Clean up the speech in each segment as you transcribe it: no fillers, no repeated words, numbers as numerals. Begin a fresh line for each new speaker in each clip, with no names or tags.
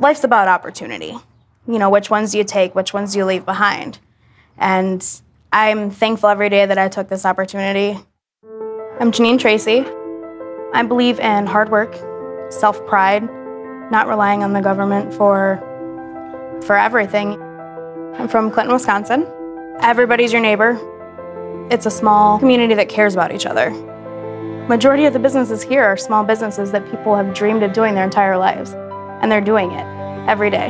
Life's about opportunity. You know, which ones do you take, which ones do you leave behind? And I'm thankful every day that I took this opportunity. I'm Janine Tracy. I believe in hard work, self-pride, not relying on the government for everything. I'm from Clinton, Wisconsin. Everybody's your neighbor. It's a small community that cares about each other. Majority of the businesses here are small businesses that people have dreamed of doing their entire lives, and they're doing it every day.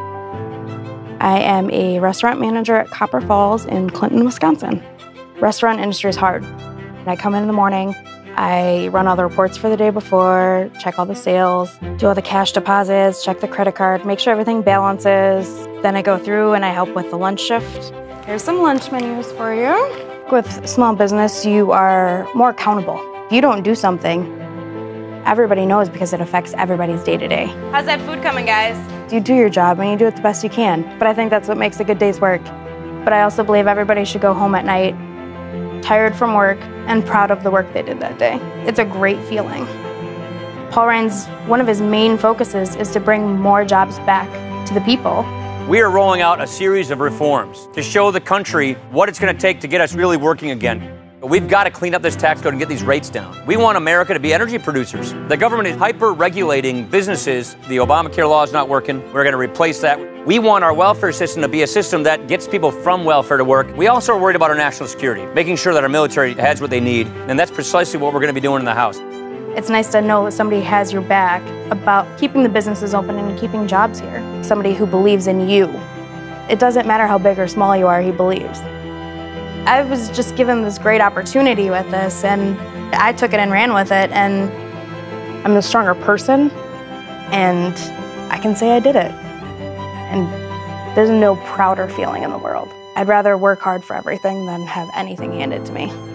I am a restaurant manager at Copper Falls in Clinton, Wisconsin. Restaurant industry is hard. I come in the morning, I run all the reports for the day before, check all the sales, do all the cash deposits, check the credit card, make sure everything balances. Then I go through and I help with the lunch shift. Here's some lunch menus for you. With small business, you are more accountable. If you don't do something, everybody knows because it affects everybody's day-to-day. How's that food coming, guys? You do your job and you do it the best you can. But I think that's what makes a good day's work. But I also believe everybody should go home at night tired from work and proud of the work they did that day. It's a great feeling. Paul Ryan's, one of his main focuses is to bring more jobs back to the people.
We are rolling out a series of reforms to show the country what it's going to take to get us really working again. We've got to clean up this tax code and get these rates down. We want America to be energy producers. The government is hyper-regulating businesses. The Obamacare law is not working. We're going to replace that. We want our welfare system to be a system that gets people from welfare to work. We also are worried about our national security, making sure that our military has what they need, and that's precisely what we're going to be doing in the House.
It's nice to know that somebody has your back about keeping the businesses open and keeping jobs here. Somebody who believes in you. It doesn't matter how big or small you are, he believes. I was just given this great opportunity with this, and I took it and ran with it, and I'm a stronger person, and I can say I did it. And there's no prouder feeling in the world. I'd rather work hard for everything than have anything handed to me.